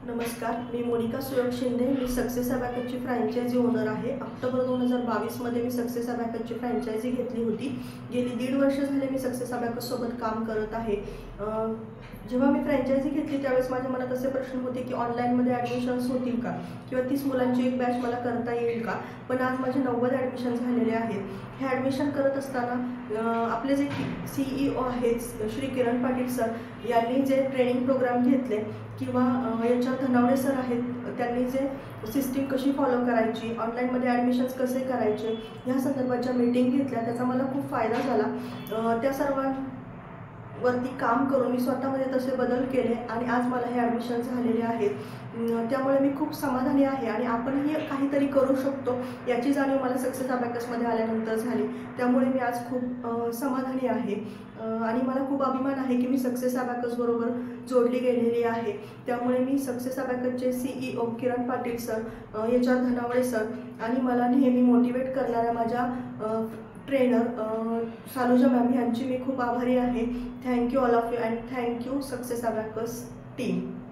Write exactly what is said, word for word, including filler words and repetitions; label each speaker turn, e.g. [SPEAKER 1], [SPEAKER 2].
[SPEAKER 1] नमस्कार, मी मोनिका सुयोग शिंदे. मी सक्सेस अबॅकसची फ्रँचायझी ओनर आहे. ऑक्टोबर दोन हजार बावीसमध्ये मी सक्सेस अबॅकसची फ्रँचायझी घेतली होती. गेली दीड वर्ष झाले मी सक्सेस अबॅकससोबत काम करत आहे. जेव्हा मी फ्रँचायझी घेतली त्यावेळेस माझ्या मनात असे प्रश्न होते की ऑनलाईनमध्ये ॲडमिशन्स होतील का, किंवा तीस मुलांची एक बॅच मला करता येईल का. पण आज माझे नव्वद ॲडमिशन झालेले आहेत. हे ॲडमिशन करत असताना आपले जे सी ई ओ आहेत श्री किरण पाटील सर यांनी जे ट्रेनिंग प्रोग्राम घेतले, किंवा याच्या धनावडे सर आहेत त्यांनी जे सिस्टीम कशी फॉलो करायची, ऑनलाईनमध्ये ॲडमिशन्स कसे करायचे ह्या संदर्भाच्या मीटिंग घेतल्या, त्याचा मला खूप फायदा झाला. त्या सर्वांवरती काम करून मी स्वतःमध्ये तसे बदल केले आणि आज मला हे ॲडमिशन झालेले आहेत. त्यामुळे मी खूप समाधानी आहे आणि आपणही काहीतरी करू शकतो याची जाणीव मला सक्सेस अबॅकसमध्ये आल्यानंतर झाली. त्यामुळे मी आज खूप समाधानी आहे आणि मला खूप अभिमान आहे की मी सक्सेस अबॅकसबरोबर जोडली गेलेली आहे. त्यामुळे मी सक्सेस अबॅकसचे C E O Kiran Patil sir, H R Dhanawade sir आणि मला नेहमी मोटिवेट करणाऱ्या माझ्या ट्रेनर सालुजा मॅम यांची मी खूप आभारी आहे. Thank you all of you and thank you success abacus team.